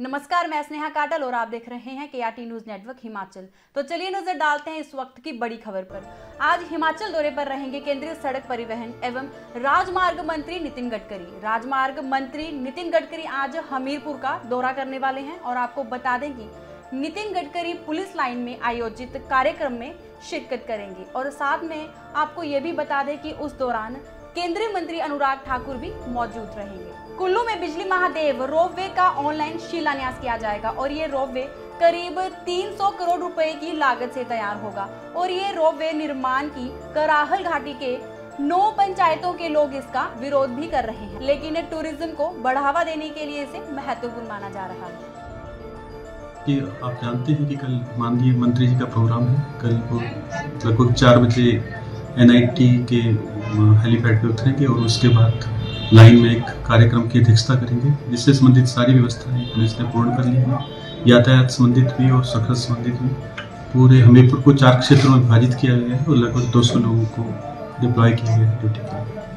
नमस्कार, मैं स्नेहा काटल और आप देख रहे हैं केआरटी न्यूज नेटवर्क हिमाचल। तो चलिए नजर डालते हैं इस वक्त की बड़ी खबर पर। आज हिमाचल दौरे पर रहेंगे केंद्रीय सड़क परिवहन एवं राजमार्ग मंत्री नितिन गडकरी। राजमार्ग मंत्री नितिन गडकरी आज हमीरपुर का दौरा करने वाले हैं और आपको बता दें कि नितिन गडकरी पुलिस लाइन में आयोजित कार्यक्रम में शिरकत करेंगे और साथ में आपको ये भी बता दें कि उस दौरान केंद्रीय मंत्री अनुराग ठाकुर भी मौजूद रहेंगे। कुल्लू में बिजली महादेव रोपवे का ऑनलाइन शिलान्यास किया जाएगा और ये रोपवे करीब 300 करोड़ रुपए की लागत से तैयार होगा और ये रोपवे निर्माण की कराहल घाटी के 9 पंचायतों के लोग इसका विरोध भी कर रहे हैं, लेकिन टूरिज्म को बढ़ावा देने के लिए इसे महत्वपूर्ण माना जा रहा है। कि आप जानते हैं कि कल माननीय मंत्री जी का प्रोग्राम है। कल वो लगभग 4 बजे एनआईटी के हेलीपैड पे उतरेंगे और उसके बाद लाइन में एक कार्यक्रम की अध्यक्षता करेंगे, जिससे संबंधित सारी व्यवस्थाएं पुलिस ने पूर्ण कर ली है। यातायात संबंधित भी और सुरक्षा संबंधित भी पूरे हमीरपुर को 4 क्षेत्रों में विभाजित किया गया है और लगभग 200 लोगों को डिप्लॉय किया गया है ड्यूटी के लिए।